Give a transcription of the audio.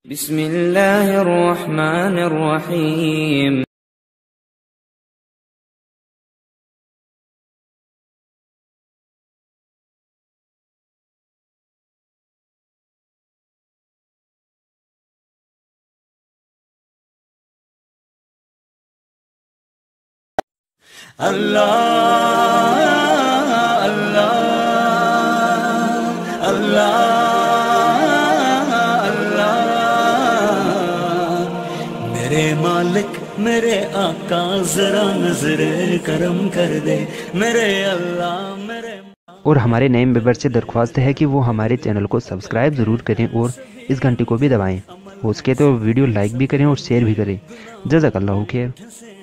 बिस्मिल्लाहिर्रहमानिर्रहीम। अल्लाह अल्लाह अल्लाह अल्लाह, मेरे मालिक मेरे आका जरा नजर करम कर दे मेरे अल्लाह मेरे। और हमारे नए मेंबर से दरख्वास्त है कि वो हमारे चैनल को सब्सक्राइब ज़रूर करें और इस घंटी को भी दबाएं। हो सके तो वीडियो लाइक भी करें और शेयर भी करें। जज़ाकल्लाहु खैर।